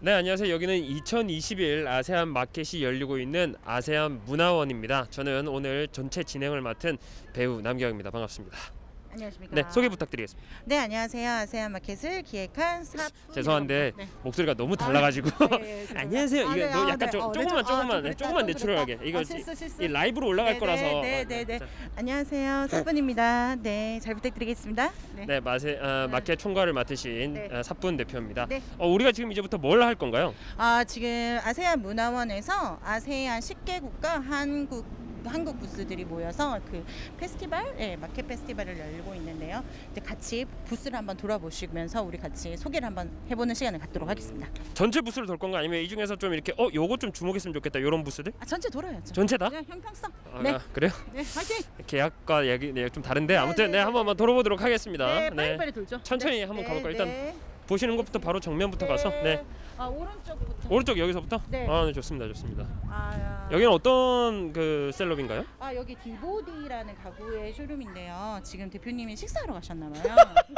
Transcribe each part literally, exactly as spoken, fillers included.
네, 안녕하세요. 여기는 이천이십일 아세안 마켓이 열리고 있는 아세안 문화원입니다. 저는 오늘 전체 진행을 맡은 배우 남경입니다. 반갑습니다. 안녕하십니까. 네, 소개 부탁드리겠습니다. 네, 안녕하세요. 아세안 마켓을 기획한 삽. 죄송한데 네. 목소리가 너무 달라가지고. 아, 네, 네, 안녕하세요. 아, 이거 네, 너 아, 약간 네. 좀 어, 조금만 아, 조금만 좀 조금만 그랬다, 내추럴하게. 좀 이거 그랬다. 아, 실수, 실수. 이 라이브로 올라갈 네, 거라서. 네, 네, 네. 네. 안녕하세요. 삽분입니다. 네, 잘 부탁드리겠습니다. 네, 네, 마세, 아, 마켓 총괄을 맡으신 네. 아, 삽분 대표입니다. 네. 어, 우리가 지금 이제부터 뭘 할 건가요? 아, 지금 아세안 문화원에서 아세안 십 개국과 한국 한국 부스들이 모여서 그 페스티벌, 예, 마켓 페스티벌을 열고 있는데요. 이제 같이 부스를 한번 돌아보시면서 우리 같이 소개를 한번 해보는 시간을 갖도록 하겠습니다. 전체 부스를 돌 건가 아니면 이 중에서 좀 이렇게 어 요거 좀 주목했으면 좋겠다 이런 부스들? 아, 전체 돌아야죠. 전체 다? 네, 형평성. 아, 네, 아, 그래요? 네, 화이팅. 계약과 얘기 네, 좀 다른데 네, 아무튼 네, 네, 네. 한번 돌아보도록 하겠습니다. 네, 빨리빨리 돌죠. 천천히 네, 한번 네, 가볼까요? 일단 네. 보시는 것부터 바로 정면부터 가서 네 아, 오른쪽부터. 오른쪽 여기서부터 네. 아, 네 좋습니다, 좋습니다. 아, 여기는 어떤 그 셀럽인가요? 아, 여기 디보디라는 가구의 쇼룸인데요. 지금 대표님이 식사하러 가셨나봐요.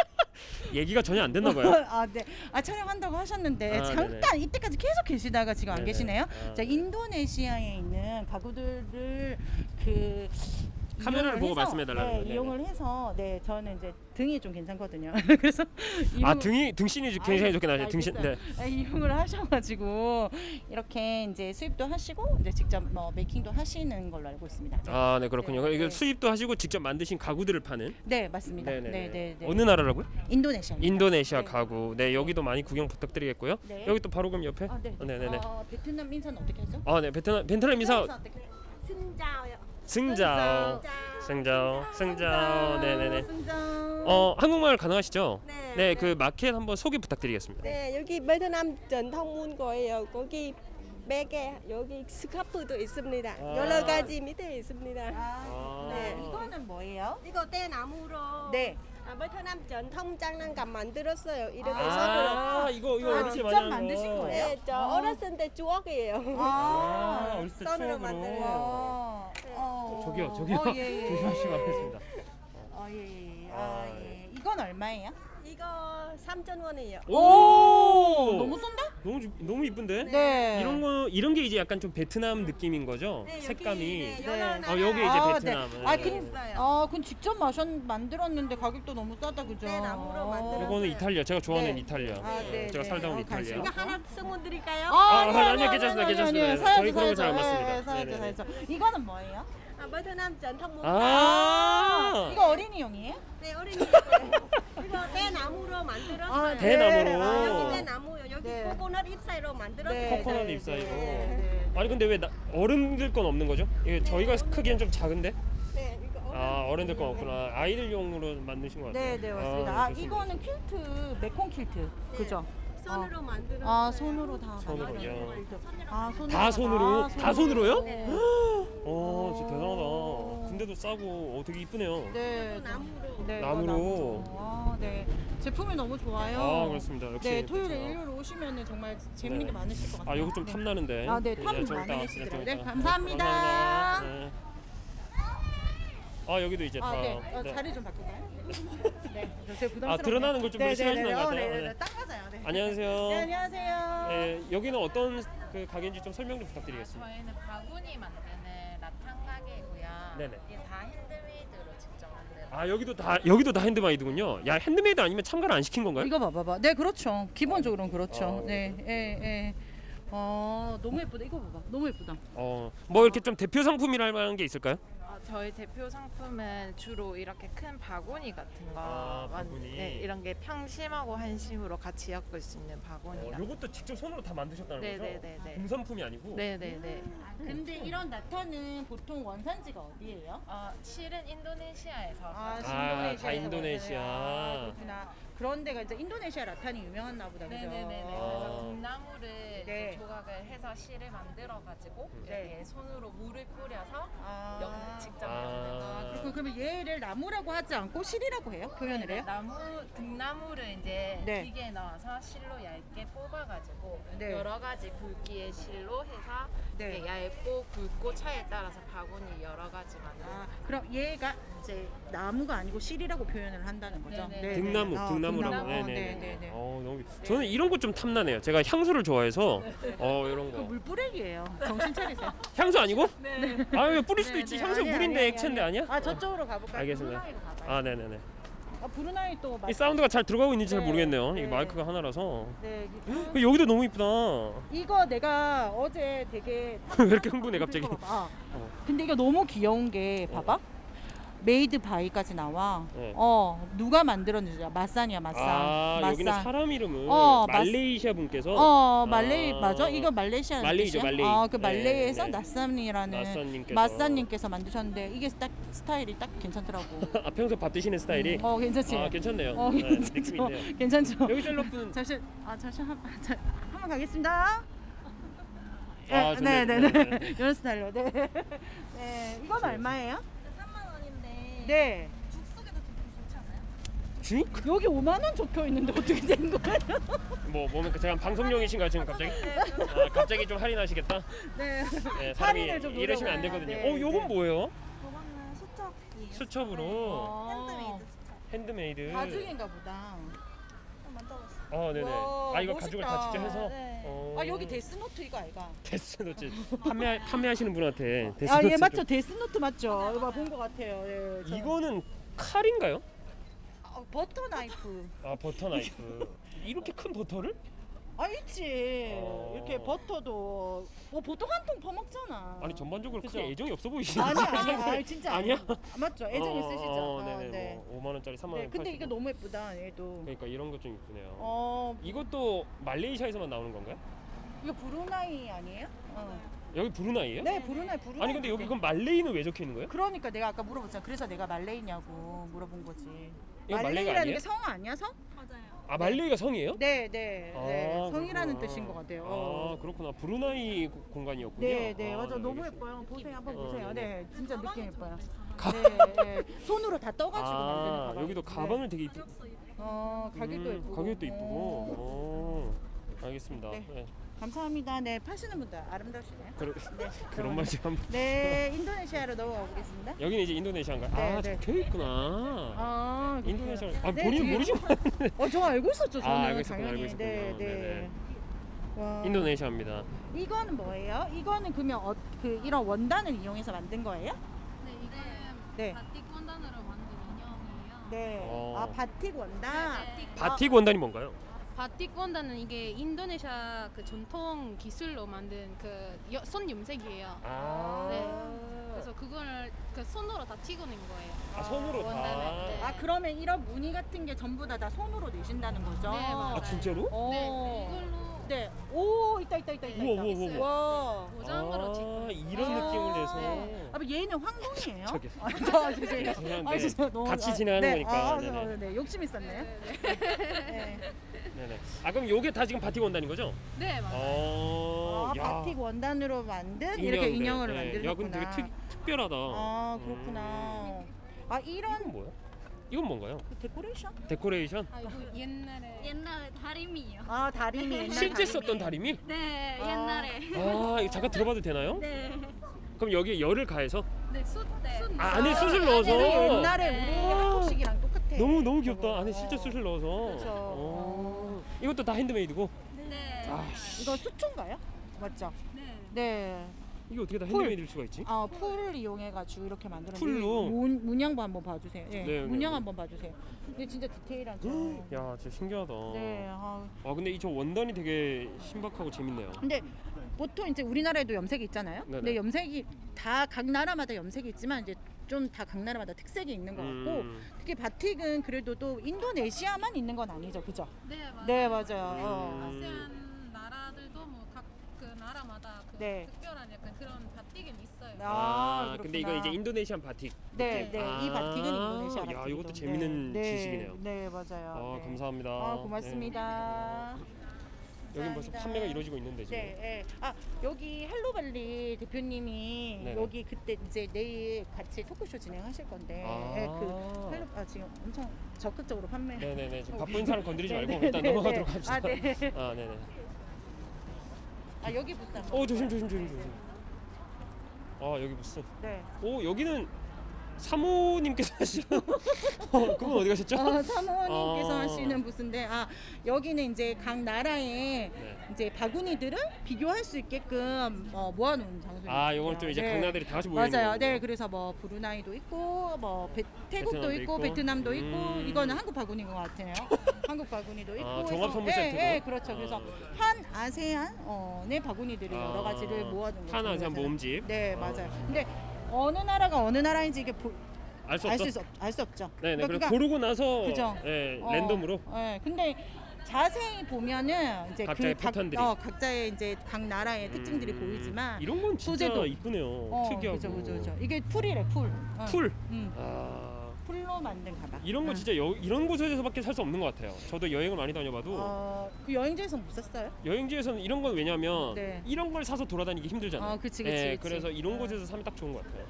얘기가 전혀 안 됐나 봐요. 아, 네. 아, 촬영한다고 하셨는데 아, 잠깐 네네. 이때까지 계속 계시다가 지금 안 네네. 계시네요. 아. 자, 인도네시아에 있는 가구들을 그 카메라를 이용을 보고 해서, 말씀해달라는 네, 거예요. 이용을 해서 네, 저는 이제 등이 좀 괜찮거든요. 그래서 아 이용을- 등이 등신이 굉장히 아유, 좋게 나죠. 등신. 네. 알겠어요. 아, 이용을 하셔가지고 이렇게 이제 수입도 하시고 이제 직접 뭐 메이킹도 하시는 걸로 알고 있습니다. 네, 아, 네 그렇군요. 네, 이거 네. 수입도 하시고 직접 만드신 가구들을 파는. 네, 맞습니다. 네, 네네네. 네, 네. 어느 나라라고요? 인도네시아. 인도네시아 네. 가구. 네, 여기도 많이 구경 부탁드리겠고요. 네. 여기 또 바로 그럼 옆에. 아, 네. 네네네. 어, 베트남 민사는 어떻게 하죠? 아, 네 베트남 베트남 인사. 어떻게? Xin chào. 승자오. 승자오. 승자오. 네네네. 승장. 어 한국말 가능하시죠? 네. 네, 그 마켓 한번 소개 부탁드리겠습니다. 네, 여기 베트남 전통 문고예요. 거기 베개, 여기 스카프도 있습니다. 아. 여러 가지 밑에 있습니다. 아, 네. 이거는 뭐예요? 이거 떼나무로 네. 아, 베트남 전통 장난감 만들었어요. 이렇게 아, 손으로. 이거 이거 아, 어르신이 직접 많이 하는 만드신 거. 거예요? 네, 저 아. 어렸을 때 추억이에요. 아, 아, 어렸을 때 손으로 추억으로. 만든 와. 어. 저기요, 저기요. 어, 예, 예. 조심하시기 바라겠습니다. 어, 예, 예. 아, 아, 예. 이건 얼마예요? 이거 삼천 원이에요. 오! 너무 쏜다? 너무 주- 너무 이쁜데? 네. 이런 거 이런 게 이제 약간 좀 베트남 느낌인 거죠? 네, 여기, 색감이. 네, 네. 여러 어, 나라. 여기 이제 아, 베트남. 네. 아, 네. 근, 있어요. 아, 그건 직접 마셨 만들었는데 가격도 너무 싸다, 그죠? 네, 나무로 만들었어요. 이거는 이탈리아. 제가 좋아하는 네. 이탈리아. 아, 네, 제가 네. 살다 온 어, 이탈리아. 관심 이거 하나 승원 드릴까요? 아, 아니, 아니, 아니, 괜찮습니다, 아니, 괜찮습니다. 아니, 저희 사야죠, 그런 거 잘 사야죠. 맞습니다. 네, 사야죠, 네네네. 사야죠. 이거는 뭐예요? 아, 베트남 전통 문고. 아, 이거 어린이용이에요? 네, 어린이. 이거 떼나무로 만들었어요. 아, 대나무로. 아, 여기 떼나무요. 여기 네. 코코넛 잎사이로 만들었어요. 네, 코코넛 네, 잎사이로. 네, 네. 아니 근데 왜 나, 어른들 건 없는 거죠? 이게 저희가 크기엔 좀 작은데? 네, 이거 어른. 아, 어른들 건 없구나. 아이들용으로 만드신 것 같아요. 네, 네, 맞습니다. 아, 좋습니다. 이거는 퀼트, 메콩 퀼트, 그죠? 손으로 만들었어요. 아, 손으로 다 손으로요? 만들어요. 아, 손으로 다 손으로? 아, 다 손으로요? 네. 어, 진짜 대단하다. 근데도 싸고 어, 되게 이쁘네요. 네, 나무로. 네, 나무로. 나무로. 아, 네. 제품이 너무 좋아요. 아, 그렇습니다. 역시. 네, 토요일에 그렇죠. 일요일에 오시면은 정말 재밌는 네. 게 많으실 것 같아요. 아, 여기 좀 네. 탐나는데. 아, 네, 탐 예, 좀 많이 이따, 하시더라고요. 좀 네, 이따. 감사합니다. 감사합니다. 네. 아, 여기도 이제 아, 다. 네. 어, 네. 자리 좀 바꿀까요? 네. 제가 부담스럽네요. 아, 드러나는 걸 좀 네, 싫어하시나 네, 네. 봐요. 어, 네, 네. 네, 네. 딱 맞아요. 네. 안녕하세요. 네, 안녕하세요. 네, 여기는 어떤 그 가게인지 좀 설명 좀 부탁드리겠습니다. 저희는 바구니 만드는 라탄 가게고요. 네네. 이게 다 핸드메이드로 직접 만든. 아, 여기도 다 여기도 다 핸드메이드군요. 야, 핸드메이드 아니면 참가를 안 시킨 건가요? 이거 봐봐봐. 네, 그렇죠. 기본적으로는 그렇죠. 아, 네, 예, 예. 어, 너무 예쁘다. 이거 봐봐. 너무 예쁘다. 어, 뭐 이렇게 좀 대표 상품이랄 만한 게 있을까요? 어, 저희 대표 상품은 주로 이렇게 큰 바구니 같은 거, 아, 만- 바구니. 네, 이런 게 평심하고 한심으로 같이 엮을 수 있는 바구니. 어, 이것도 직접 손으로 다 만드셨다는 거죠? 네네네네. 공산품이 아니고. 네네네. 근데 이런 나타는 보통 원산지가 어디예요? 어, 실은 인도네시아에서. 아, 아, 다 인도네시아에서 인도네시아. 아, 그렇구나. 그런 데가 이제 인도네시아 라탄이 유명한나 보다. 그죠? 네네네네. 아. 그래서 등나무를 이제 네. 조각을 해서 실을 만들어 가지고 네. 이렇게 손으로 물을 뿌려서 아. 연 직접 아. 만드는 거. 아, 그렇군. 그러면 얘를 나무라고 하지 않고 실이라고 해요? 표현을 해요? 나무 등나무를 이제 네. 기계에 넣어서 실로 얇게 뽑아가지고 네. 여러 가지 굵기의 실로 해서 네. 이렇게 얇고 굵고 차에 따라서 바구니 여러 가지 만들어. 아, 그럼 얘가 이제 나무가 아니고 실이라고 표현을 한다는 거죠? 네네. 네, 등나무, 네. 어, 등나무라고. 등나무. 네네. 네, 네, 네. 어, 너무 저는 이런 거 좀 탐나네요. 제가 향수를 좋아해서 어 이런 그 거. 물뿌레기예요. 정신 차리세요. 향수 아니고? 네. 아 뿌릴 수도 네, 있지. 네. 향수 아니야, 물인데 아니야, 액체인데 아니야. 아니야? 아 저쪽으로 가볼까요? 알겠습니다. 브루나이로 가봐요. 아 네네네. 아 브루나이 또 맛. 이 사운드가 잘 들어가고 있는지 잘 네, 모르겠네요. 네. 이게 마이크가 하나라서. 네. 이거- 여기도 너무 이쁘다. 이거 내가 어제 되게 왜 이렇게 흥분해 갑자기? 아, 어. 근데 이거 너무 귀여운 게 봐봐. 메이드 바이까지 나와. 네. 어 누가 만들었는지 마산이야 마산. 아 마산. 여기는 사람 이름을 어, 마스- 말레이시아 분께서 어 말레이 아. 맞아? 이거 말레이시아 말레이죠, 뜻이야? 말레이. 어, 그 네, 말레이에서 네. 나산이라는 마산님께서 마산님께서 만드셨는데 이게 딱 스타일이 딱 괜찮더라고. 아 평소 밥 드시는 스타일이 어 괜찮지? 아 괜찮네요. 어 네, 괜찮죠? 느낌 있네요. 괜찮죠? 여기 셀럽은 잠시 아 잠시 한 아, 자, 한번 가겠습니다. 아, 네, 좋네. 네, 네, 네, 네. 이런 스타일로. 네. 네, 이건 얼마예요? 삼만 원인데 네. 죽 속에다 좀 좋지 않아요? 죽? 여기 오만 원 적혀 있는데 어떻게 된 거예요? 뭐 뭡니까 제가 방송용이신가요 지금 갑자기? 아, 갑자기 좀 할인하시겠다? 네. 네, 사람이 할인을 좀 이러시면 안 노려봐요. 되거든요. 네, 어 요건 네. 뭐예요? 저거는 수첩이에요. 수첩으로 어, 핸드메이드 수첩. 핸드메이드. 가죽인가 보다. 한번 만져봤어요. 어 네네. 와, 아 이거 가죽을 다 멋있다. 직접 해서. 네. 어. 아 여기 데스노트 이거 아이가? 데스노트 판매 판매하시는 분한테 데스노트. 아 예 좀- 맞죠 데스노트 맞죠? 이거 본 것 같아요. 예, 저- 이거는 칼인가요? 아, 버터 나이프. 아 버터 나이프. 이렇게 큰 버터를? 아 있지. 어. 이렇게 버터도 뭐 보통 한 통 퍼먹잖아. 아니 전반적으로 그죠? 크게 애정이 없어 보이시는데. 아니 아니 아니 진짜 아니야? 아니야? 맞죠 애정 어, 있으시죠? 어, 어, 네네. 네. 뭐 오만 원짜리 삼만 네 원. 근데 팔십오. 이게 너무 예쁘다 얘도. 그러니까 이런 거 좀 이쁘네요. 어 이것도 말레이시아에서만 나오는 건가요? 이거 브루나이 아니에요? 어. 여기 브루나이예요? 네 브루나이 브루나이. 아니 근데 여기 그럼 말레이는 왜 적혀 있는 거예요? 그러니까 내가 아까 물어봤잖아. 그래서 내가 말레이냐고 물어본 거지. 이거 말레이가 말레이라는 아니에요? 게 성 아니야 성? 맞아요. 아 말레이가 성이에요? 네, 네, 네. 아, 성이라는 그렇구나. 뜻인 것 같아요. 아 어. 그렇구나. 브루나이 고- 공간이었군요. 네, 네, 아, 맞아. 네, 너무 알겠습니다. 예뻐요. 보세요, 한번 어, 보세요. 네네. 네, 진짜 느낌 예뻐요. 가- 네, 네. 손으로 다 떠가지고 만드는 아 가방. 여기도 가방을 되게 이쁘. 어, 가격도 음, 예쁘고. 가격도 이쁘고. 어. 오, 알겠습니다. 네. 네. 감사합니다. 네, 파시는 분들 아름다우시네요. 그러, 네, 그런 말씀 한번. 네, 인도네시아로 넘어가 보겠습니다. 여기는 이제 인도네시아인가요? 네, 아 네. 적혀 있구나. 아, 인도네시아. 아 네, 본인 뒤에- 모르시고. 어, 저 알고 있었죠. 저는 아, 알고 있었구나, 당연히. 알고 있었군요. 네, 네. 네네. 와. 인도네시아입니다. 이거는 뭐예요? 이거는 그러면 어, 그 이런 원단을 이용해서 만든 거예요? 네, 이거는 네. 바틱 원단으로 만든 인형이에요. 네. 어. 아, 바틱 원단. 네, 바틱. 바틱 원단이 뭔가요? 바틱 원단은 이게 인도네시아 그 전통 기술로 만든 그 여- 손 염색이에요. 아. 네. 그래서 그걸 그 손으로 다 찍어낸 거예요. 아 손으로 다. 원단을, 네. 아, 그러면 이런 무늬 같은 게 전부 다 다 손으로 내신다는 거죠? 네, 맞아요. 아 진짜로? 오. 네, 이걸로 네. 오, 있다 있다 있다 있다. 우와, 있다. 우와, 우와, 우와. 와. 도장으로 아, 찍고 이런 아, 느낌을 내서. 네. 아, 얘는 황금이에요? 저기. 아, 저 죄송해요. 죄송한데 아, 진짜 너무 같이 아, 진행하는 네. 거니까. 아, 네네. 네, 네. 욕심 있었네요. 네, 네, 네. 네. 네네. 아 그럼 요게 다 지금 바틱 원단인 거죠? 네, 맞아요. 어. 아, 바틱 원단으로 만든 이렇게 인형들. 인형을 네. 만들었구나. 야, 근데 되게 특, 특별하다. 아, 그렇구나. 아, 이건 이런 뭐야? 이건 뭔가요? 그 데코레이션? 데코레이션? 아, 이거 옛날에 옛날에 다리미요. 아, 다리미 옛날 실제 다리미. 썼던 다리미? 네, 아. 옛날에. 아 이거 잠깐 들어봐도 되나요? 네. 그럼 여기에 열을 가해서? 네, 숯, 네. 숯. 아 안에 아, 숯을 넣어서? 네, 옛날에 우리 네. 한국식이랑 똑같아. 너무 너무 귀엽다. 저거. 안에 실제 숯을 넣어서. 그쵸. 어. 이것도 다 핸드메이드고. 네. 아 이거 수초인가요? 맞죠? 네. 네. 이게 어떻게 다 풀. 핸드메이드일 수가 있지? 아, 풀을 이용해가지고 이렇게 만들었는데 풀로? 문, 문양부 한번 봐주세요. 네, 네, 문양 네. 한번 봐주세요. 근데 진짜 디테일하죠. 야 진짜 신기하다. 네. 아, 아 근데 이 저 원단이 되게 신박하고 재밌네요. 근데 보통 이제 우리나라에도 염색이 있잖아요. 네네. 근데 염색이 다 각 나라마다 염색이 있지만 이제 좀 다 각 나라마다 특색이 있는 것 같고 음. 특히 바틱은 그래도 또 인도네시아만 있는 건 아니죠, 그죠? 네, 맞아요. 네, 맞아요. 어. 음. 아세안 나라들도 뭐 각 그 나라마다 그 네. 특별한 약간 그런 바틱은 있어요. 아, 아, 근데 이거 그렇구나. 이제 인도네시안 바틱. 네, 느낌. 네, 이 바틱은 인도네시아 야, 바틱이죠. 이것도 재밌는 네, 지식이네요. 네, 맞아요. 아, 네. 감사합니다. 아, 고맙습니다. 네. 여긴 벌써 감사합니다. 판매가 이루어지고 있는데 지금. 네, 네. 아 여기 헬로발리 대표님이 네네. 여기 그때 이제 내일 같이 토크쇼 진행하실 건데 아. 네, 그 헬로 아 지금 엄청 적극적으로 판매. 네네네. 지금 바쁜 사람 건드리지 네, 말고 네, 일단 네, 넘어가도록 네. 합시다. 아, 네. 아, 네네. 아 여기 부스 한번. 어 조심 조심 조심 조심. 아 여기 무슨? 네. 오 여기는 사모님께서 하시는 어, 그분 어디 가셨죠? 어, 사모님께서 어. 하시는 부스인데 아 여기는 이제 각 나라의 네. 이제 바구니들을 비교할 수 있게끔 어, 모아놓은 장소입니다. 아, 요건 또 이제 네. 각 나라들이 다 같이 모여 있는 맞아요. 거군요. 네, 그래서 뭐 브루나이도 있고 뭐 베, 태국도 베트남도 있고, 있고. 베트남도 있고 음. 이거는 한국 바구니인 것 같아요. 한국 바구니도 있고. 아, 해서- 종합 선물 네, 세트로? 네, 그렇죠. 그래서 아. 한 아세안의 바구니들을 여러 가지를 모아둔 거죠. 한 아세안 모음집. 네, 어. 맞아요. 근데 어느 나라가 어느 나라인지 이게 보, 알 수 없어. 알수 알 수 없죠. 네네. 그러니까 그리고 고르고 나서 그죠. 예, 어, 랜덤으로. 네, 근데 자세히 보면은 이제 각자의 그 각, 패턴들이. 어, 각자의 이제 각 나라의 특징들이 음, 보이지만 이런 건 진짜 소재도- 이쁘네요. 어, 특이하고. 그죠, 그죠, 그죠. 이게 풀이래, 풀. 어. 풀. 음, 아, 풀로 만든 가방. 이런 거 응. 진짜 여, 이런 곳에서밖에 살 수 없는 것 같아요. 저도 여행을 많이 다녀봐도 어, 그 여행지에서 못 샀어요? 여행지에서는 이런 건 왜냐면 네. 이런 걸 사서 돌아다니기 힘들잖아요. 어, 그치, 그치, 예, 그치. 그래서 이런 어. 곳에서 사면 딱 좋은 것 같아요.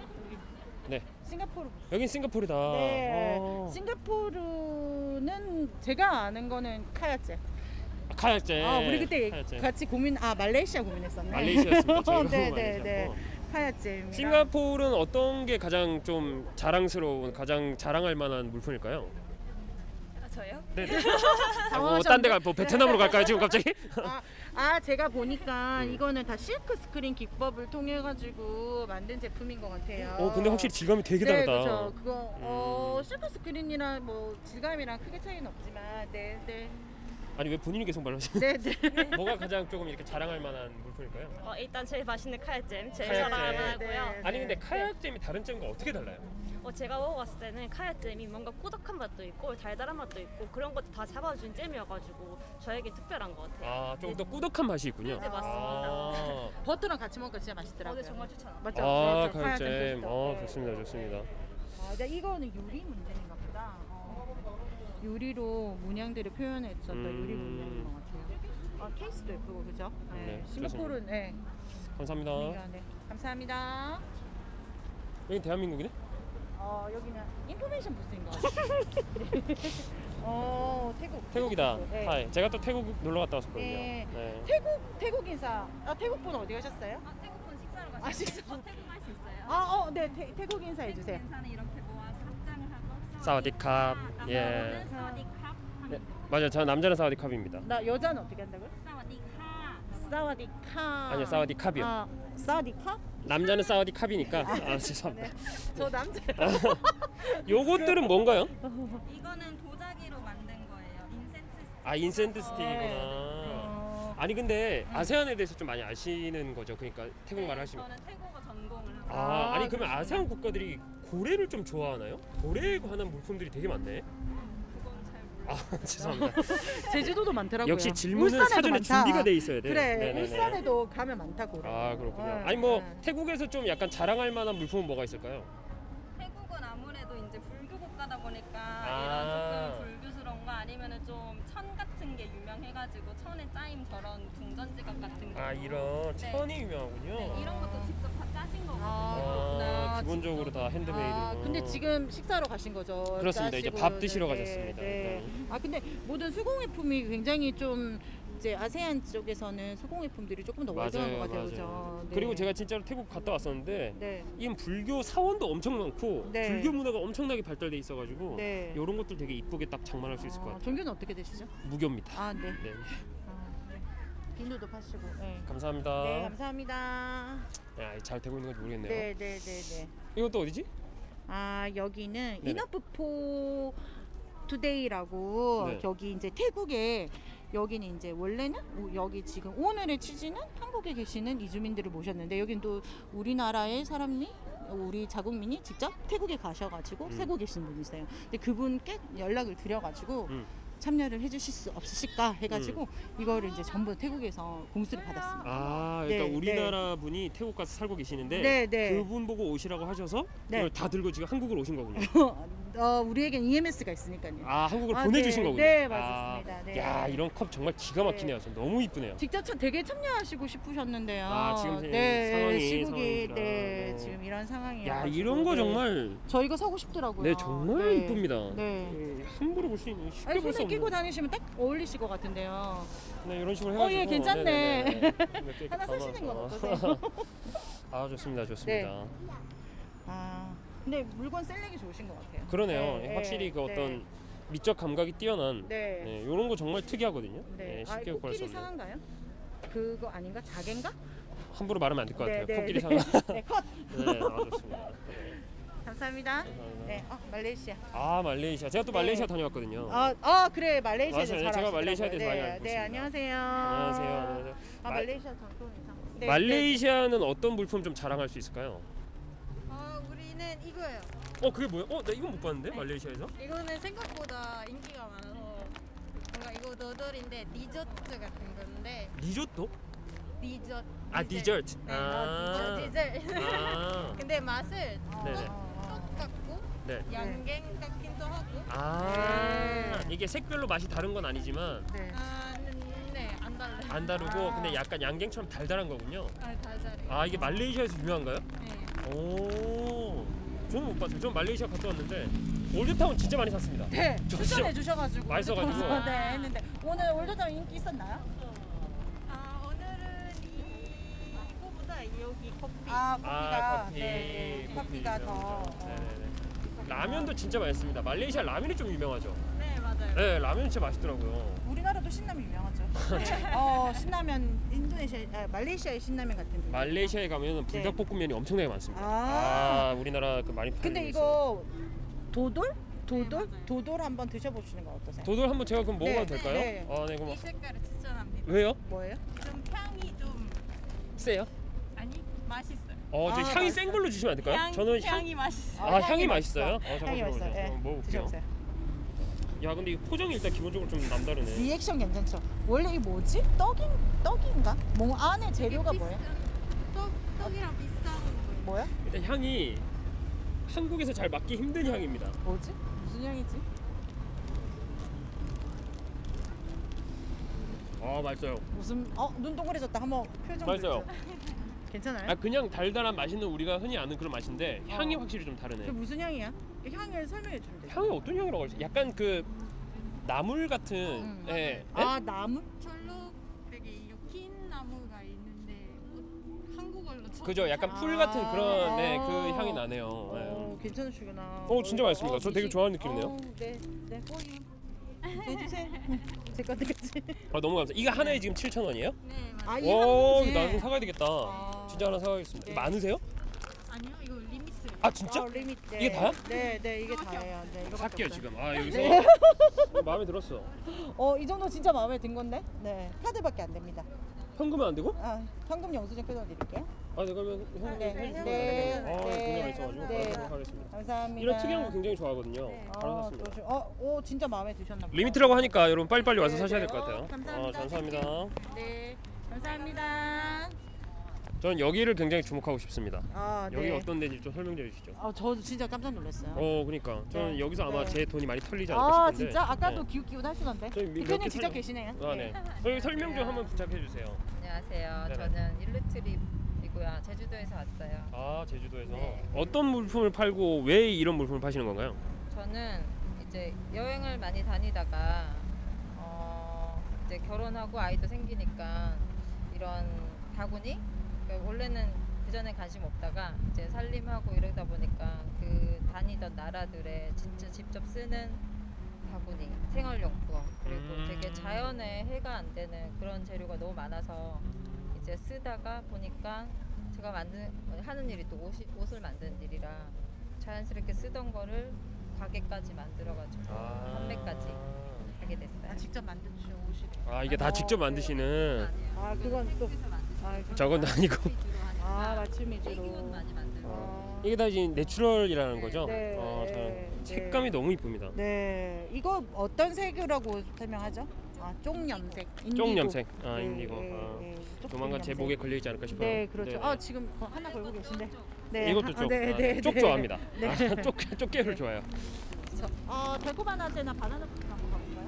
네, 싱가포르. 여긴 싱가포르다. 네, 어. 싱가포르는 제가 아는 거는 카야제. 아, 카야제. 아, 우리 그때 카야제. 같이 고민, 아 말레이시아 고민했었네. 말레이시아였습니다. 저희가 네, 네, 말레이시아고. 네. 카야제입니다. 싱가포르는 어떤 게 가장 좀 자랑스러운, 가장 자랑할 만한 물품일까요? 아, 저요? 네. 당황하셨는데? 딴데 가, 뭐 베트남으로 갈까요 지금 갑자기? 아, 아 제가 보니까 음. 이거는 다 실크 스크린 기법을 통해 가지고 만든 제품인 것 같아요. 어, 근데 확실히 질감이 되게 네, 다르다. 그렇죠. 그거 어, 음. 실크 스크린이랑 뭐 질감이랑 크게 차이는 없지만, 네, 네, 아니 왜 본인이 계속 말하시는? 네, 네. 뭐가 가장 조금 이렇게 자랑할 만한 물품일까요? 어, 일단 제일 맛있는 카야잼 제일 카야잼. 자랑하고요. 네. 아니 근데 카야잼이 다른 잼과 어떻게 달라요? 어, 제가 먹어봤을 때는 카야잼이 뭔가 꾸덕한 맛도 있고 달달한 맛도 있고 그런 것도 다 잡아준 잼이어가지고 저에게 특별한 것 같아요. 아 조금 더 꾸덕한 맛이 있군요. 네, 맞습니다. 아, 버터랑 같이 먹으니까 진짜 맛있더라고요. 어, 네, 정말 추천합니다. 맞죠? 아 네, 저 카야잼. 카야잼 어 네. 좋습니다, 좋습니다. 아, 근데 이거는 유리 문양인가 보다. 어, 유리로 문양들을 표현했었던 음. 유리 문양인 것 같아요. 아, 케이스도 예쁘고 그죠? 네. 네, 싱가포르는 네. 감사합니다. 우리가, 네. 감사합니다. 여기 대한민국이네? 어, 여기는 인포메이션 부스인 것 같아요. 네. 어, 태국. 태국이다. 부스. 네. 하이. 제가 또 태국 놀러 갔다 왔었거든요. 네. 네. 태국 태국 인사. 아, 태국 분 어디 가셨어요? 아, 태국분 식사로 아, 가시죠? 식사. 어, 태국 할 수 있어요? 아, 어, 네. 태, 태국 인사 해 주세요. 인사는 이렇게 모아서 합장을 하고 사와디캅. 예. 사와디캅 네. 맞아요. 저 남자는 사와디캅입니다. 나 여자는 어떻게 한다고요? 사와디캅 사와디카. 아니요, 사와디캅이요. 아, 사와디카? 남자는 사와디캅이니까. 아, 죄송합니다. 저 남자. 요것들은 뭔가요? 이거는 도자기로 만든 거예요. 인센트 아 인센트 스틱이구나. 어, 아니 근데 아세안에 대해서 좀 많이 아시는 거죠? 그러니까 태국말을 하시면. 저는 태국어 전공을 하고 아 아니 그러면 그러시구나. 아세안 국가들이 고래를 좀 좋아하나요? 고래에 관한 물품들이 되게 많네. 그건 잘 몰라요. 아 죄송합니다. 제주도도 많더라고요. 역시 질문은 울산에도 사전에 많다. 준비가 돼 있어야 돼. 그래, 네네네. 울산에도 가면 많다고. 그래. 아 그렇군요. 네, 아니 뭐 네. 태국에서 좀 약간 자랑할 만한 물품은 뭐가 있을까요? 태국은 아무래도 이제 불교 국가다 보니까 아. 이런 조금 불교스러운 거 아니면은 좀 천 같은 게 유명해가지고 천에 짜임 저런 궁전지갑 같은 거. 아 이런 네. 천이 유명하군요. 네, 이런 것도 직접 다 짜신 거거든요. 아, 아, 그렇구나. 기본적으로 다 핸드메이드로. 아, 근데 지금 식사로 가신 거죠? 그렇습니다. 이제 짜시고, 밥 드시러 네, 가셨습니다. 네. 네. 아 근데 모든 수공예품이 굉장히 좀 이제 아세안 쪽에서는 수공예품들이 조금 더 월등한 것 같아요, 그죠? 네. 그리고 제가 진짜로 태국 갔다 왔었는데 네, 이건 불교 사원도 엄청 많고 네. 불교 문화가 엄청나게 발달돼 있어가지고 네. 이런 것들 되게 이쁘게 딱 장만할 수 있을 것 아, 같아요. 종교는 어떻게 되시죠? 무교입니다. 아, 네. 네. 아, 네. 비누도 파시고. 네. 감사합니다. 네, 감사합니다. 야, 잘 되고 있는 건지 모르겠네요. 네, 네, 네, 네. 이건 또 어디지? 아 여기는 네네. 이너프포 투데이라고 네. 여기 이제 태국에 여기는 이제 원래는 오- 여기 지금 오늘의 취지는 한국에 계시는 이주민들을 모셨는데 여긴 또 우리나라의 사람이 우리 자국민이 직접 태국에 가셔가지고 음. 살고 계신 분이세요. 근데 그분께 연락을 드려가지고 음. 참여를 해주실 수 없으실까 해가지고 이거를 이제 전부 태국에서 공수를 받았습니다. 아, 네, 그러니까 우리나라 분이 태국 가서 살고 계시는데 네, 네. 그분 보고 오시라고 하셔서 네. 이걸 다 들고 지금 한국으로 오신 거군요. 어, 우리에겐 이엠에스가 있으니까요. 아, 한국을 아, 보내주신 네, 거군요. 네, 아, 맞습니다. 네. 야, 이런 컵 정말 기가 막히네요. 전 너무 이쁘네요. 직접 참 되게 참여하시고 싶으셨는데요. 아, 지금 네, 상황이 시국이 상황이라. 네, 네. 지금 이런 상황이에요. 야, 이런 거 정말 저 이거 사고 싶더라고요. 네, 정말 네. 이쁩니다. 네. 음, 함부로 볼 수 있는 쉽게 아니, 볼 수 손에 없는. 끼고 다니시면 딱 어울리실 것 같은데요. 네, 이런 식으로 어, 해가지고. 예, 괜찮네. 네네네. 이렇게 이렇게 하나 사시는 건 담아서. 어떠세요? 아, 좋습니다, 좋습니다. 아, 근데 물건 셀렉이 좋으신 것 같아요. 그러네요. 네, 확실히 그 네, 어떤 미적 감각이 뛰어난 네. 네, 이런 거 정말 특이하거든요. 네. 네, 아, 쉽게 구할 수 코끼리 없는. 상한가요? 그거 아닌가? 자개인가? 함부로 말하면 안 될 것 같아요. 네, 코끼리 네. 상어. 네, 컷. 네, 아 좋습니다. 네. 감사합니다. 감사합니다. 네, 어, 말레이시아. 아 말레이시아. 제가 또 네. 말레이시아 다녀왔거든요. 아, 아 그래 말레이시아에서 맞아요. 잘 제가 아시더라고요. 말레이시아에 대해서 많이 네, 알고 네, 있습니다. 안녕하세요. 안녕하세요. 안녕하세요. 아, 말- 말레이시아 전통 의상. 네, 말레이시아는 어떤 물품 좀 자랑할 수 있을까요? 아 우리는 이거예요. 어 그게 뭐야? 어 나 이건 못 봤는데 말레이시아에서? 이거는 생각보다 인기가 많아서 뭔가 이거 너덜인데 디저트 같은 건데 리조또? 디저트. 아 디저트. 네, 아. 어, 디저트. 아. 근데 맛은 네네. 똑같고 네. 양갱 같기도 하고. 아 이게 색별로 맛이 다른 건 아니지만 네. 아, 네, 안 달라요. 안 다르고 아. 근데 약간 양갱처럼 달달한 거군요. 아, 달달해요. 아 이게 말레이시아에서 유명한가요? 네. 오. 저는 못 봤어요. 저는 말레이시아 갔다 왔는데 올드타운 진짜 많이 샀습니다. 네, 저 추천해 진짜 주셔가지고 맛있어가지고. 그래서 네 했는데 오늘 올드타운 인기 있었나요? 아, 오늘은 이거보다 여기 커피. 아 커피가 아 커피. 네, 네, 커피 커피가 더 유명하죠. 어. 네네네. 라면도 진짜 맛있습니다. 말레이시아 라면이 좀 유명하죠. 네, 맞아요. 네 라면 진짜 맛있더라고요. 우리나라도 신라면 유명하죠. 네. 어 신라면 인도네시아 아, 말레이시아의 신라면 같은 분. 말레이시아에 가면은 불닭볶음면이 엄청나게 많습니다. 아. 아, 우리나라 그 많이 팔리고 근데 있어요. 이거 도돌? 도돌? 네, 맞아요. 도돌 한번 드셔보시는 거 어떠세요? 도돌 한번 제가 그럼 먹어봐도 네, 될까요? 네. 아, 네, 그럼 이 색깔을 추천합니다. 왜요? 뭐예요? 좀 향이 좀 세요? 아니 맛있어요. 어, 저 아, 향이 맛있어요? 센 걸로 주시면 안 될까요? 향, 저는 향, 향이 맛있어요. 아, 향이 맛있어. 맛있어요? 어, 잠깐 향이 맛있어요. 잠깐만요. 예. 한번 먹어볼게요. 드셔보세요. 야, 근데 이 포장이 일단 기본적으로 좀 남다르네. 리액션 괜찮죠? 원래 이게 뭐지? 떡인 떡인가? 뭐 안에 재료가 뭐예요? 떡, 떡이랑 비슷한 거예요. 뭐야? 일단 향이 한국에서 잘 맡기 힘든 향입니다. 뭐지? 무슨 향이지? 아, 맛있어요. 무슨 어 눈동그래졌다. 한번 표정 맛있어요. 보여주세요. 괜찮아요? 아, 그냥 달달한 맛있는 우리가 흔히 아는 그런 맛인데 향이 어. 확실히 좀 다르네. 그 무슨 향이야? 그 향을 설명해 주면 돼요. 향이 어떤 향이라고 하지? 약간 그 나물 같은 음. 예. 예? 아 나무? 철로 되게 긴 나무가 있는데 뭐 한국어로 쳐- 그죠? 약간 풀 아. 같은 그런 네, 그 아. 향이 나네요. 어, 괜찮으시구나. 어, 진짜 맛있습니다. 어, 저 되게 미식- 좋아하는 느낌이네요. 어, 네, 네, 꼬유. 해주세요. 제 건데까지. 네. 아, 너무 감사. 이거 하나에 지금 칠천 원이에요? 네 맞아요. 아, 이 오, 한 이거 나중에 봉지에. 사가야 되겠다. 아. 진짜 하나 사가겠습니다. 네. 많으세요? 아니요 이거 리미스. 아, 진짜? 어, 리밋. 네. 이게 다야? 네, 네, 이게 다예요. 네, 이거 살게요 지금. 아, 여기서 네. 마음에 들었어. 어, 이 정도 진짜 마음에 든 건데. 네, 카드밖에 안 됩니다. 현금은 안 되고? 아, 현금 영수증 끊어드릴게요. 아, 네, 그러면 현금 네, 해주시면 네, 안 되겠네요. 아, 네. 굉장히 맛있어가지고 네. 바로 사가겠습니다. 감사합니다. 이런 특이한 거 굉장히 좋아하거든요. 바로 아, 샀습니다. 좋으시- 어, 오, 진짜 마음에 드셨나 보다. 리미트라고 하니까 여러분 빨리빨리 와서 네, 사셔야 네. 될 것 같아요. 어, 감사합니다. 아, 감사합니다. 네, 감사합니다. 저는 여기를 굉장히 주목하고 싶습니다. 아, 네. 여기 어떤 데인지 좀 설명 좀 해주시죠. 아, 저 진짜 깜짝 놀랐어요. 어, 그러니까 저는 네. 여기서 아마 네. 제 돈이 많이 털리지 않을까 아, 싶은데. 진짜 아까도 네. 기웃기웃 하시던데. 저희 몇 대표님 개 직접 설명- 계시네요. 아, 네. 여기 설명 좀 한번 부탁해 주세요. 안녕하세요. 네네. 저는 일루트립이고요. 제주도에서 왔어요. 아, 제주도에서 네. 어떤 물품을 팔고 왜 이런 물품을 파시는 건가요? 저는 이제 여행을 많이 다니다가 어 이제 결혼하고 아이도 생기니까 이런 바구니 그러니까 원래는 그 전에 관심 없다가 이제 살림하고 이러다 보니까 그 다니던 나라들의 진짜 직접 쓰는 바구니, 생활용품 그리고 음. 되게 자연에 해가 안 되는 그런 재료가 너무 많아서 이제 쓰다가 보니까 제가 만든 하는 일이 또 옷이, 옷을 만드는 일이라 자연스럽게 쓰던 거를 가게까지 만들어가지고 아. 판매까지 하게 됐어요. 아, 직접 만드신 옷이래. 아, 이게 다 어, 직접 네. 만드시는. 아, 그건 또 아, 그- 저건 아니고. 아, 맞춤 위주로. 애기옷 많이 만들고. 아, 이게 다 지금 내추럴이라는 거죠? 네. 어, 잘- 네. 색감이 너무 이쁩니다. 네, 이거 어떤 색이라고 설명하죠? 아, 쪽염색. 인디고. 쪽염색. 아, 네, 인디고. 네, 아. 네, 쪽 조만간 제 염색. 목에 걸려 있지 않을까 싶어요. 네, 그렇죠. 네네. 아, 지금 거- 하나 걸고 계신데. 네. 이것도 아, 쪽. 네, 아, 네, 쪽 네. 좋아합니다. 네. 아, 쪽 쪽깨를 좋아해요. 저, 어, 달콤바나제나 바나나 푸드 한번 가볼까요?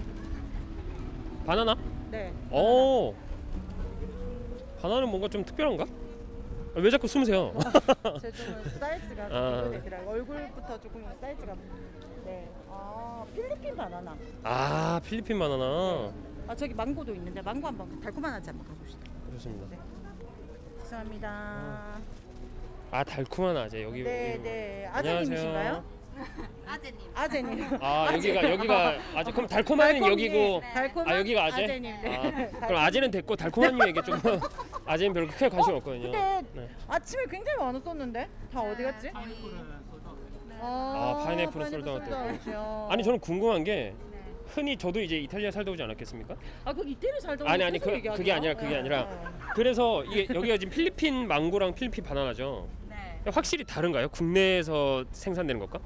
바나나? 네. 오. 바나나는 뭔가 좀 특별한가? 아, 왜 자꾸 숨으세요? 제 좀 사이즈가 아. 비교되더라고요. 얼굴부터 조금 사이즈가. 네. 아, 필리핀 바나나. 아, 필리핀 바나나. 아, 저기 망고도 있는데 망고 한번 달콤바나제 한번 가봅시다. 좋습니다. 네. 죄송합니다. 아 달콤한 아재 여기. 네, 여기. 네. 안녕하세요. 아재님이신가요? 아재님. 아재님. 아 여기가 여기가 아재. 그럼 달콤한은 달콤이, 여기고. 네. 달콤한 아 여기가 아재. 아재님. 네. 아, 그럼 아재는 됐고 달콤한님에게 좀 아재는 별로 크게 관심 없거든요. 근데 네. 아침에 굉장히 많았었는데 다 어디 갔지? 아, 파인애플은 솔드아웃 됐고. 아니 저는 궁금한 게 흔히 저도 이제 이탈리아 살다 오지 않았겠습니까? 아, 그 이태리 살다 아니 아니 그, 그게 아니라 그게 아니라 그래서 이게 여기가 지금 필리핀 망고랑 필리핀 바나나죠. 네. 확실히 다른가요? 국내에서 생산되는 것과?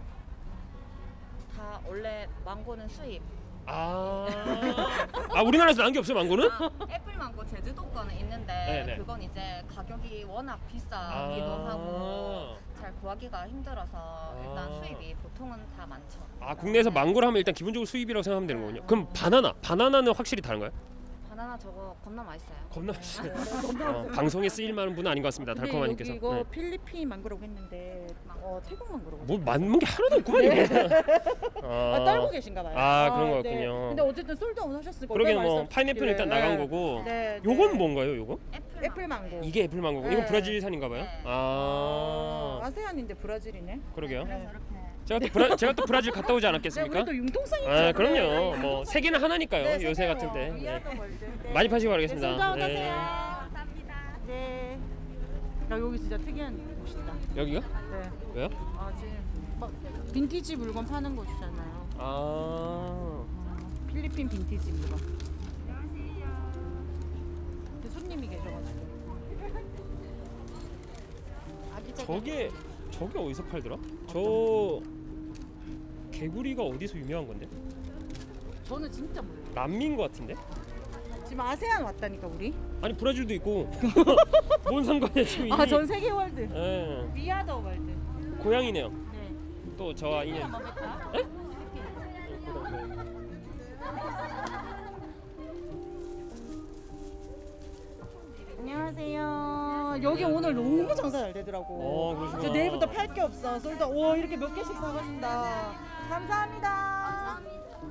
다 원래 망고는 수입. 아, 아 우리나라에서 나온 게 없어요 망고는? 아, 애플 망고 제주도 거는 있는데 네네. 그건 이제 가격이 워낙 비싸기도 아. 하고 잘 구하기가 힘들어서 일단 아. 수입이 보통은 다 많죠. 아 국내에서 네. 망고를 하면 일단 기본적으로 수입이라고 생각하면 되는 거군요. 그럼 바나나, 바나나는 확실히 다른가요? 바나나 저거 겁나 맛있어요. 겁나 맛있어요. 어, 방송에 쓰일 만한 분은 아닌 것 같습니다. 근데 달콤하님께서. 여기 이거 네. 필리핀 망고라고 했는데 어, 태국 망고라고. 뭐 맞는 게 하나도 없구만 이거. 아, 아, 떨고 계신가 봐요. 아, 그런 거였군요. 네. 근데 어쨌든 솔드아웃 하셨으니까 그러게 얼마나 뭐 맛있었길래. 파인애플은 일단 나간 거고. 네. 요건 네. 뭔가요, 요거? 애플, 애플 망고. 이게 애플 망고고. 네. 이건 브라질산인가 봐요. 네. 아. 아세안인데 브라질이네. 그러게요. 네. 제가 또 브라 제가 또 브라질 갔다 오지 네, 않았겠습니까? 우리도 융통성이 있죠. 아, 그럼요. 뭐 세계는 하나니까요. 네, 요새 세계로. 같은데. 네. 위아더 월드. 네. 많이 파시고 가겠습니다. 네, 솔드아웃 네. 하세요. 감사합니다. 네. 야, 여기 진짜 특이한 곳이다. 여기가? 네. 왜요? 아, 지금 막 빈티지 물건 파는 곳이잖아요. 아. 필리핀 빈티지 물건. 근데 손님이 계셔가지고. 아기자기. 저게 저게 어디서 팔더라? 저 개구리가 어디서 유명한 건데? 저는 진짜 몰라요. 남미인 것 같은데? 지금 아세안 왔다니까 우리. 아니 브라질도 있고 뭔 상관이야 지금 이미. 아, 전 세계 월드. 예. 위아더 월드. 고향이네요. 네. 또 저와 인연. 한번 볼까? 에? 안녕하세요. 여기 오늘 너무 장사 잘 되더라고. 어, 그러시구나. 저 내일부터 팔 게 없어. 솔드. 와, 이렇게 몇 개씩 사가신다. 감사합니다.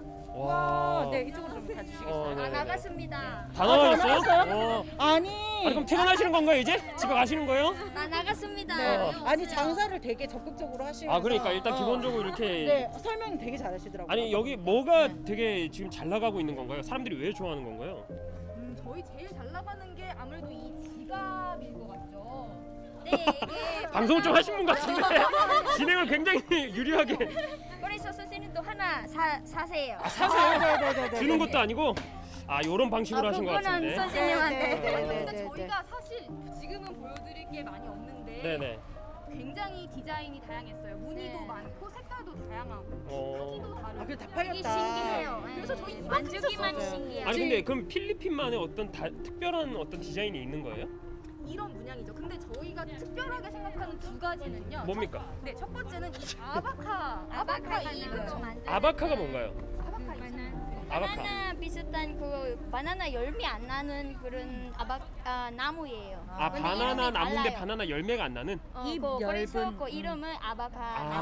와. 네, 이쪽으로 좀 가주시겠어요? 어, 네, 네. 나갔습니다. 다 나가셨어요? 나갔어요? 어. 아니. 아니 그럼 퇴근하시는 건가요 이제? 집에 가시는 거예요? 나 나갔습니다. 네. 아니, 장사를 되게 적극적으로 하시면서. 아 그러니까 일단 어. 기본적으로 이렇게. 네, 설명 되게 잘하시더라고요. 아니 여기 뭐가 되게 지금 잘 나가고 있는 건가요? 사람들이 왜 좋아하는 건가요? 음, 저희 제일 잘 나가는 게 아무래도 이 지갑일 것 같죠. 네, 이게 방송을 좀 하신 분 같은데 진행을 굉장히 유리하게. 그래서 선생님도 하나 사 사세요. 아, 사세요? 네네네. 주는 것도 아니고 아 요런 방식으로 아, 하신 것 그거는 같은데. 선생님한테. 네, 네, 네. 근데 저희가 사실 지금은 보여드릴 게 많이 없는데 네네. 굉장히 디자인이 다양했어요. 무늬도 네. 많고 색깔도 다양하고 어. 크기도 아, 다르고. 그게 다 되게 팔렸다. 신기해요. 네. 그래서 저희 이만큼 만지기만 있었어요. 신기해요. 아니 근데 그럼 필리핀만의 어떤 다, 특별한 어떤 디자인이 있는 거예요? 이런 문양이죠. 근데 저희가 특별하게 생각하는 두 가지는요. 뭡니까? 첫, 네, 첫 번째는 이 아바카, 아바카 아바카 이 이거 그쵸. 만든 아바카가 뭔가요? 아바카 이 아바카. 바나나 비슷한 그 바나나 열매 안 나는 그런 아바 아, 나무예요. 아 근데 바나나 이름이 나무인데 달라요. 바나나 열매가 안 나는? 어, 잎 그, 그래서 얇은, 그 음. 이름은 아바카.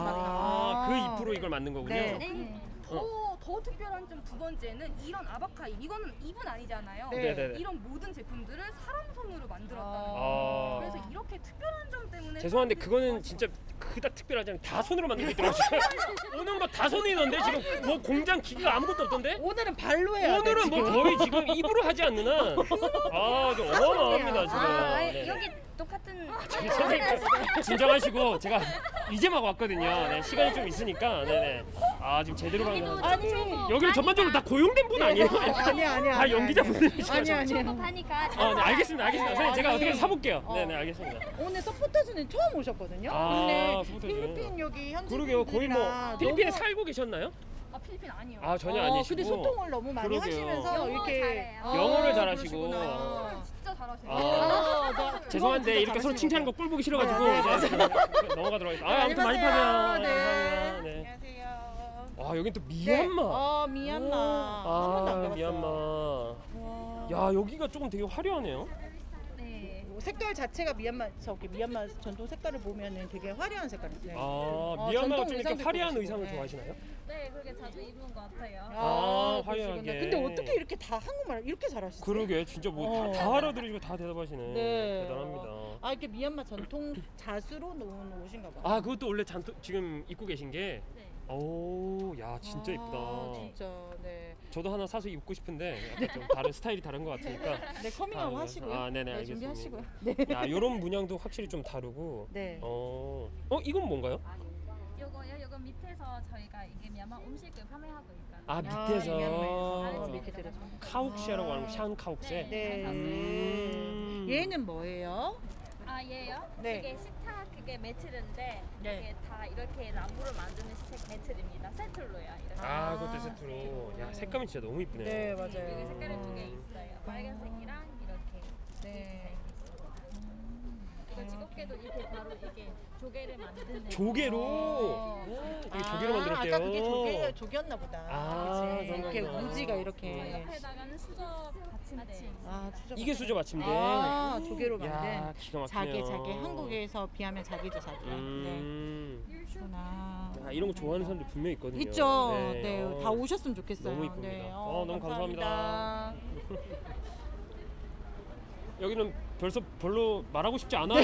아, 그 잎으로 이걸 만든 거군요. 네. 네. 더, 더 특별한 점 두 번째는 이런 아바카 잎. 이거는 잎은 아니잖아요. 네. 네네네. 이런 모든 제품들을 사람 손으로 만들었다는 아. 거예요. 그래서 이렇게 특별한 점 때문에 죄송한데 사람들이 그거는 진짜 그닥 특별하지 않아요. 다 손으로 만든 게 있더라고요. 오는 거 다 손이던데 지금 뭐 공장 기기가 아무것도 없던데? 오늘은 발로 해야 돼. 오늘은 뭐 지금. 거의 지금 입으로 하지 않는 한 아, 좀 어마어마합니다 지금. 아, 네. 여기 똑같은 저기 선생님 좀 진정하시고 제가 이제 막 왔거든요. 네, 시간이 좀 있으니까. 네네. 아 지금 제대로 가는. 아니. 여기는 전반적으로 다 고용된 분 아니에요? 아니야, 아니야. 다 연기자분들이시죠? 아니야, 아니야. 하니까 아, 네, 알겠습니다, 알겠습니다. 선생님 제가 아니. 어떻게 사볼게요. 어. 네네, 알겠습니다. 오늘 서포터즈는 처음 오셨거든요. 아, 근데 서포터즈. 필리핀 여기 현지 그러게요, 거의 뭐 분들이랑 필리핀에 너무- 살고 계셨나요? 아 필리핀 아니요. 아 전혀 어, 아니시고. 근데 소통을 너무 많이 그러게요. 하시면서 영어 이렇게 잘해요. 아, 영어를 잘하시고. 그러시구나. 진짜 잘하세요. 아, 아, 나- 죄송한데 진짜 이렇게 서로 잘하시는 칭찬하는 거 것 꿀 보기 싫어가지고 네, 이제 넘어가도록 하겠습니다. 아, 아무튼 많이 안녕하세요. 파세요. 네. 감사합니다. 네. 안녕하세요. 와 여긴 또 네. 미얀마. 어, 미얀마. 한 번도 안 아 가봤어요. 미얀마. 와. 야 여기가 조금 되게 화려하네요. 네. 뭐 색깔 자체가 미얀마 저기 미얀마 전통 색깔을 보면은 되게 화려한 색깔이에요. 아 어, 미얀마가 전통 좀 이렇게 의상도 화려한 입고 의상을 계시고, 좋아하시나요? 네, 그렇게 자주 입는 것 같아요. 아, 그러시구나. 화려하게. 근데 어떻게 이렇게 다 한국말 이렇게 잘하시지? 그러게 진짜 뭐 다 어. 알아들으시고 다 대답하시네. 네. 대단합니다. 아, 이렇게 미얀마 전통 자수로 놓은 옷인가 봐요. 아 그것도 원래 잔뜩 지금 입고 계신 게. 네. 오, 야 진짜 아, 이쁘다. 진짜. 네. 저도 하나 사서 입고 싶은데 약간 좀 다른 스타일이 다른 것 같으니까. 네, 커밍아웃 아, 하시고요. 아, 네네, 알겠습니다. 준비하시고요. 네. 야, 이런 문양도 확실히 좀 다르고. 네. 어, 어 이건 뭔가요? 요거요, 요거 밑에서 저희가 이게 미얀마 음식을 판매하고 있거든요. 아 아, 밑에서 미얀마에서 이렇게 들어. 카옥시아라고 하는 샹 카옥세. 네. 음. 얘는 뭐예요? 아, 얘요? 네. 이게 식탁 그게 매트인데 네. 이게 다 이렇게 나무로 만드는 식탁 매트입니다. 세트로요. 이렇게. 아, 그것도 세트로. 야, 색감이 진짜 너무 이쁘네요. 네, 이게 맞아요. 색깔이 두 개 있어요. 빨간색이랑 이렇게 네. 이거 지겹게도 이렇게 바로 이게 조개를 만드는 조개로. 어. 이게 조개로 만들었대요. 아까 그게 조개 조개였나 보다. 아, 그치? 그런가 이렇게 보다. 무지가 저 이렇게. 옆에다가는 수저 받침대. 아, 수저 이게 수저 받침대. 아, 조개로 야, 만든. 기가 막히네요. 자기 자기 한국에서 비하면 자기죠 자기. 음. 네. 그렇구나. 야, 이런 거 좋아하는 사람들 분명 있거든요. 있죠. 네, 어. 다 오셨으면 좋겠어요. 너무 이쁩니다. 네. 어, 너무 감사합니다. 감사합니다. 여기는 벌써 별로 말하고 싶지 않아.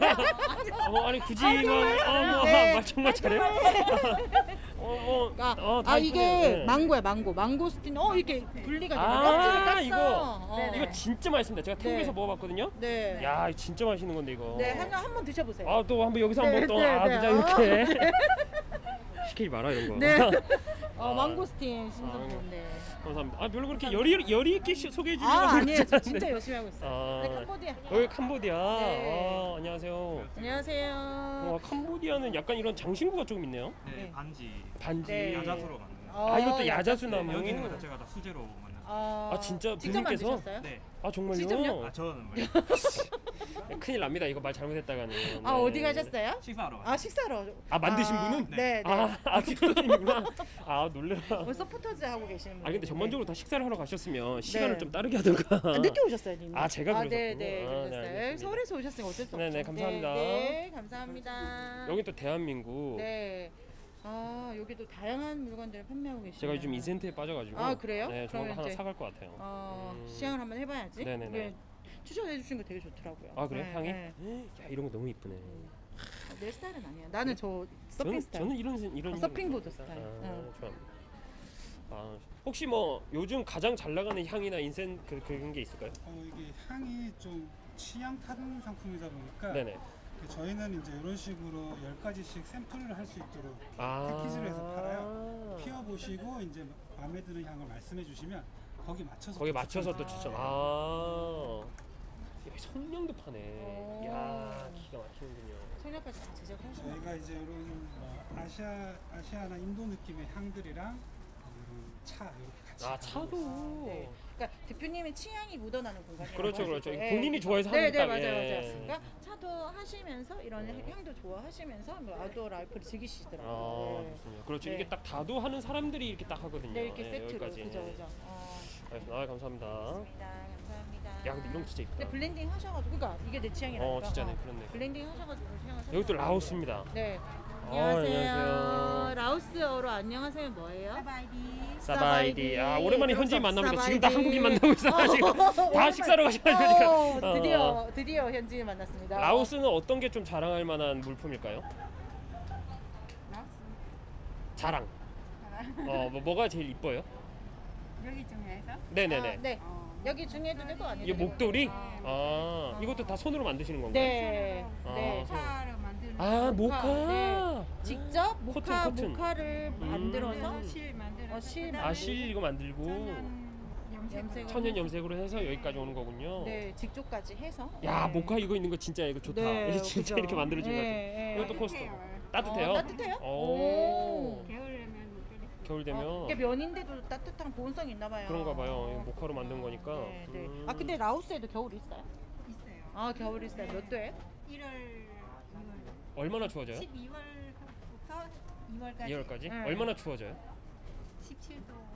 어, 아니 굳이 막 어, 뭐, 네. 말 정말 잘해요. 어, 뭐, 아, 어, 다 아 이쁘네요. 이게 네. 망고야 망고 망고스틴. 어 이게 분리가 되네. 아, 껍질을 깠어. 이거. 어. 이거 진짜 맛있습니다. 제가 태국에서 네. 먹어봤거든요. 네. 야, 진짜 맛있는 건데 이거. 네, 하나 한번 드셔보세요. 아, 또 한번 여기서 네, 한번 또 네, 아, 네. 그냥 이렇게 시키지 마라 이런 거. 네. 아. 어, 망고스틴 신선도. 네. 감사합니다. 아, 별로 그렇게 열이 열이 있게 시- 소개해 주려고 아 하는 아니에요, 건 저 줄 진짜 알았는데. 열심히 하고 있어요. 아. 네, 캄보디아. 여기 캄보디아. 네. 아, 안녕하세요. 안녕하세요. 와, 캄보디아는 약간 이런 장신구가 조금 있네요. 네, 네. 반지 반지. 네. 야자수로 만든. 어, 아, 이것도 야- 야자수 네, 나무. 여기 있는 거 자체가 다 수제로 만든. 아, 아, 진짜 직접 부모님께서? 만드셨어요? 네. 아, 정말요? 직접요? 아 저는 뭐예요? 큰일 납니다. 이거 말 잘못했다가는. 아 네. 어디 가셨어요? 식사하러. 아 식사로. 아, 만드신 아, 분은? 네. 네. 아, 아, 디프로님이구나. 아, 놀래라. 뭐 서포터즈 하고 계시는 분. 아, 근데 전반적으로 다 식사를 하러 가셨으면 시간을 네. 좀 빠르게 하던가. 아, 늦게 오셨어요, 님. 아, 제가 아, 그러셨군요. 네, 네, 아, 네, 그러셨어요. 알겠습니다. 서울에서 오셨으니까 어쩔 수 없죠. 네, 네, 감사합니다. 네, 네, 감사합니다. 여기 또 대한민국. 네. 아, 여기도 다양한 물건들을 판매하고 계시네요. 제가 요즘 이센트에 빠져가지고. 아, 그래요? 네, 조만간 그러면 하나 이제- 사갈 것 같아요. 어, 음. 시향을 한번 해봐야지. 네네네. 이게 추천해 주신 거 되게 좋더라고요. 아, 그래요? 네, 향이? 네. 야, 이런 거 너무 이쁘네. 아, 내 스타일은 아니야. 나는 저 서핑 저는, 스타일. 저는 이런 sen- 이런 아, 이런 서핑보드 거 스타일. 아, 응. 좋아합니다. 아, 혹시 뭐 요즘 가장 잘 나가는 향이나 인센 그, 그런 게 있을까요? 어, 이게 향이 좀 취향 타는 상품이다 보니까 네네. 저희는 이제 이런 식으로 열 가지씩 샘플을 할 수 있도록 아. 패키지로 해서 팔아요. 피워보시고 이제 마음에 드는 향을 말씀해 주시면 거기 맞춰서 거기에 또 맞춰서 또 추천- 추천. 아. 여기 성냥도 파네. 오. 야, 기가 막히는군요. 청량까지 다 제작하시는 저희가 이제 이런 뭐 아시아 아시아나 인도 느낌의 향들이랑 이런 차 이렇게 같이 아, 가지고 차도. 있어요. 네. 그러니까 대표님의 취향이 묻어나는 공간이라고 그렇죠, 할수 그렇죠. 있죠. 본인이 좋아해서 네, 하는 네, 딱, 맞아요, 예. 맞아요. 그러니까 차도 하시면서 이런 네. 향도 좋아하시면서 뭐 아웃도어 라이프를 즐기시더라고요. 아, 네. 좋습니다. 그렇죠. 네. 이게 딱 다도 하는 사람들이 이렇게 딱 하거든요. 네, 이렇게 예, 세트로. 여기까지. 그죠, 그죠. 어, 알겠습니다. 아, 감사합니다. 감사합니다. 감사합니다. 야, 근데 이런 거 진짜 이쁘다. 근데 블렌딩 하셔가지고, 그러니까 이게 내 취향이라니까. 어, 진짜네. 그렇네. 블렌딩 하셔가지고 취향을 여기 또 설명하는 라오스입니다. 거예요. 네. 아, 안녕하세요. 안녕하세요. 라오스어로 안녕하세요 뭐예요? 사바이디. 아, 오랜만에 현지인 만나보니까 지금 다 사바이디. 한국인 만나고 있어요. 어, 지금 다 오랜만에. 식사로 가셔가지고 지금. 어, 어, 드디어 어. 드디어 현지인 만났습니다. 라오스는 어떤 게 좀 자랑할 만한 물품일까요? 자랑. 어, 뭐 뭐가 제일 이뻐요? 여기 중에서 네네네. 아, 네. 여기 중에도 되고 아니도 이게 되고. 목도리? 아, 이것도 다 손으로 만드시는 건가요? 네. 아, 네. 손. 모카를 만드는 아, 모카. 네. 직접 모카 코튼, 코튼. 모카를 음. 만들어서 실 만들어서 어, 실 아, 실 이거 만들고 염색. 천연 염색으로 해서 여기까지 오는 거군요. 네, 직조까지 해서. 야, 네. 모카 이거 있는 거 진짜 이거 좋다. 네, 이게 진짜 그죠. 이렇게 만들어진 것 같아. 네, 네. 이것도 코스터. 따뜻해요. 따뜻해요? 어, 따뜻해요? 오. 겨울에는 그래. 겨울 되면 어, 이게 면인데도 따뜻한 보온성이 있나 봐요. 그런가 봐요. 이거 모카로 만든 거니까. 네, 네. 음. 아, 근데 라오스에도 겨울 있어요? 있어요. 아, 겨울 있어요. 몇 도에? 일월, 얼마나 추워져요? 십이월부터 이월까지. 이월까지? 네. 얼마나 추워져요? 십칠 도.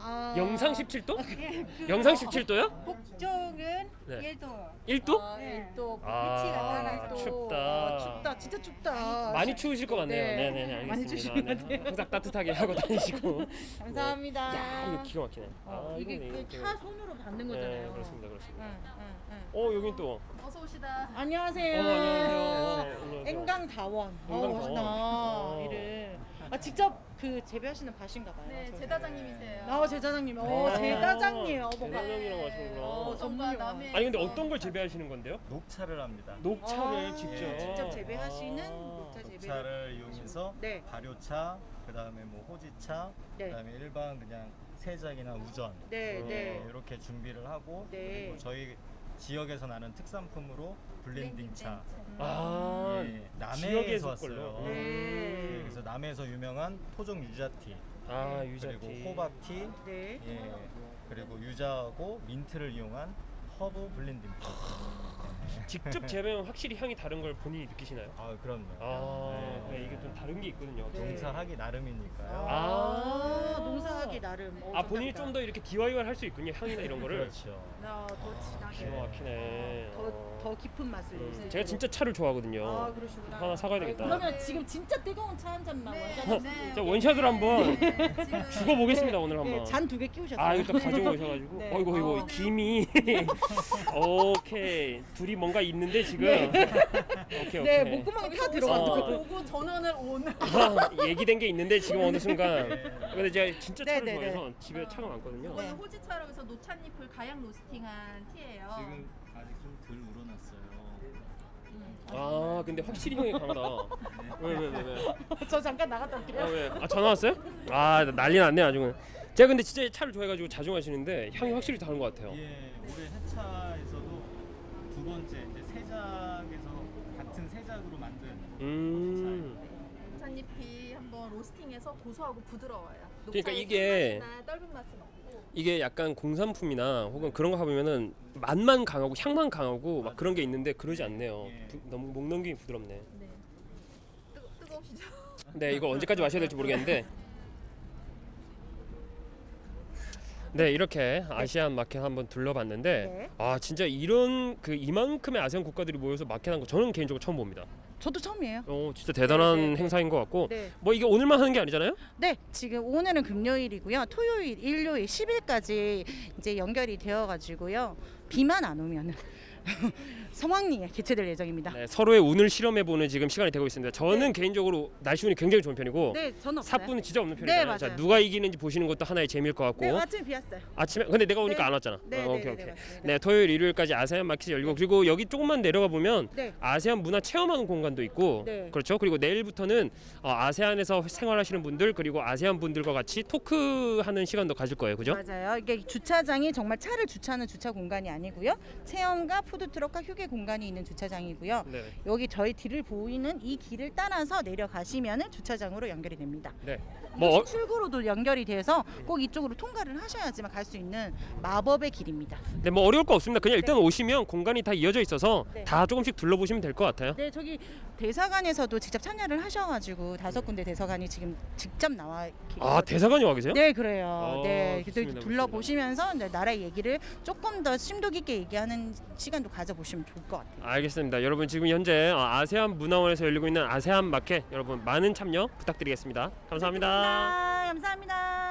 아, 영상 십칠 도? 영상 십칠 도요? 북쪽은 네. 일 도. 일 도? 아, 일도 아, 위치가 따라서 춥다. 아, 춥다. 진짜 춥다. 많이 추우실 것 같네요. 네. 네, 네, 네, 많이 알겠습니다. 추우시면 네. 항상 따뜻하게 하고 다니시고. 감사합니다. 야, 이거 기가 막히네. 어, 아, 이게 이거네, 그 이거. 차 손으로 받는 거잖아요. 네, 그렇습니다, 그렇습니다. 응, 응, 응. 어, 여긴 또. 어서 오시다. 안녕하세요. 어, 안녕하세요. 어, 안녕하세요. 앵강다원. 어, 앵강다원. 멋있다. 어. 이를. 아, 직접 그 재배하시는 밭인가 봐요. 네, 저기. 제다장님이세요. 아, 제사장님. 어, 네. 제다장님. 어, 뭔가. 제사장이라고 하시는구나. 어, 전문가. 아니 근데 어떤 걸 재배하시는 건데요? 녹차를 합니다. 녹차를 아, 직접. 예. 직접 재배하시는 아. 녹차 재배. 녹차를 이용해서 네. 발효차, 그다음에 뭐 호지차, 네. 그다음에 일반 그냥 세작이나 우전 네, 어, 네. 이렇게 준비를 하고 네. 그리고 저희 지역에서 나는 특산품으로 블렌딩차. 아, 예, 남해에서 지역에서 왔어요. 걸로. 네. 예, 그래서 남해에서 유명한 토종 유자티, 아, 유자티. 그리고 호박티, 네. 예, 그리고 유자하고 민트를 이용한 허브 블렌딩차. 직접 재배하면 확실히 향이 다른 걸 본인이 느끼시나요? 아, 그럼요. 아, 네. 네, 이게 좀 다른 게 있거든요. 네. 농사하기 나름이니까요. 아, 농사하기 나름. 어, 아, 본인이 좋다. 좀 더 이렇게 디아이와이 할 수 있군요. 향이나 이런 거를. 그렇죠. 어, 더 진하게. 기가 막히네. 더, 더 깊은 맛을 낼 수 있도록. 제가 진짜 차를 좋아하거든요. 아, 그러시구나. 하나 사가야 되겠다. 그러면 지금 진짜 뜨거운 차 한 잔만 원샷 네. 자, 원샷을 한번 지금 죽어보겠습니다. 오늘 한번. 네, 잔 두 개 끼우셨어요. 아, 이거 또 가지고 오셔가지고. 네. 어이구, 이거 어. 김이. 오케이. 둘이 뭔가 있는데 지금. 오케이, 오케이. 네, 목구멍이 타 어. 들어가고. 오고 전원을 온. 아, 얘기된 게 있는데 지금 어느 순간. 근데 제가 진짜 차를 네, 네, 네. 좋아해서 집에 차가 많거든요. 이거는 호지차로 해서 노찻잎을 가양 로스팅한 티예요. 지금 아직 좀 덜 우러났어요. 아, 근데 확실히 형이 강하다. 왜, 왜, 왜, 왜? 저 잠깐 나갔다 올게요. 아, 왜? 아, 전화 왔어요? 아, 난리 났네 아주 그냥. 제가 근데 진짜 차를 좋아해가지고 자주 마시는데 향이 확실히 다른 것 같아요. 예, 올해 해차에서도 두 번째 이제 세작에서 같은 세작으로 만든 음. 노찻잎이 한번 로스팅해서 고소하고 부드러워요. 그러니까 녹차의 이게- 쓴맛이나 떫은 맛은 없고. 이게 약간 공산품이나 혹은 그런 거 하면은 맛만 강하고 향만 강하고 막 그런 게 있는데 그러지 않네요. 예. 부, 너무 목 넘김이 부드럽네. 네. 뜨거, 뜨거우시죠? 네, 이거 언제까지 마셔야 될지 모르겠는데. 네, 이렇게 아시안 마켓 한번 둘러봤는데 네. 아, 진짜 이런 그 이만큼의 아세안 국가들이 모여서 마켓한 거 저는 개인적으로 처음 봅니다. 저도 처음이에요. 어, 진짜 대단한 네, 네, 네. 행사인 것 같고 네. 뭐 이게 오늘만 하는 게 아니잖아요? 네, 지금 오늘은 금요일이고요. 토요일, 일요일, 십 일까지 이제 연결이 되어 가지고요. 비만 안 오면은 성황리에 개최될 예정입니다. 네, 서로의 운을 실험해보는 지금 시간이 되고 있습니다. 저는 개인적으로 날씨 운이 굉장히 좋은 편이고 네, 저는 없어요. 사뿐은 진짜 없는 네, 편이잖아요. 자, 맞아요. 누가 이기는지 보시는 것도 하나의 재미일 것 같고 네, 아침에 비 왔어요. 아침에 근데 내가 오니까 네. 안 왔잖아. 네, 어, 네, 오케이 네, 오케이. 네, 맞습니다. 네, 토요일 일요일까지 아세안 마켓이 열리고 그리고 여기 조금만 내려가 보면 네. 아세안 문화 체험하는 공간도 있고 네. 그렇죠. 그리고 내일부터는 어, 아세안에서 생활하시는 분들 그리고 아세안 분들과 같이 토크하는 시간도 가질 거예요, 그죠? 맞아요. 이게 주차장이 정말 차를 주차하는 주차 공간이 아니고요. 체험과 푸드트럭과 휴게 공간이 있는 주차장이고요. 네. 여기 저희 뒤를 보이는 이 길을 따라서 내려가시면은 주차장으로 연결이 됩니다. 네. 뭐 뭐 어, 출구로도 연결이 돼서 꼭 이쪽으로 통과를 하셔야지만 갈 수 있는 마법의 길입니다. 네, 뭐 어려울 거 없습니다. 그냥 일단 오시면 공간이 다 이어져 있어서 네. 다 조금씩 둘러보시면 될 것 같아요. 네, 저기 대사관에서도 직접 참여를 하셔가지고 다섯 군데 대사관이 지금 직접 나와 계시거든요. 아, 대사관이 와 계세요? 네, 그래요. 어, 네, 좋습니다, 둘러보시면서 네, 나라의 얘기를 조금 더 심도 깊게 얘기하는 시간도 가져보시면 좋을 것 같아요. 알겠습니다. 여러분 지금 현재 어, 아세안 문화원에서 열리고 있는 아세안 마켓 여러분 많은 참여 부탁드리겠습니다. 감사합니다. 감사합니다. 감사합니다.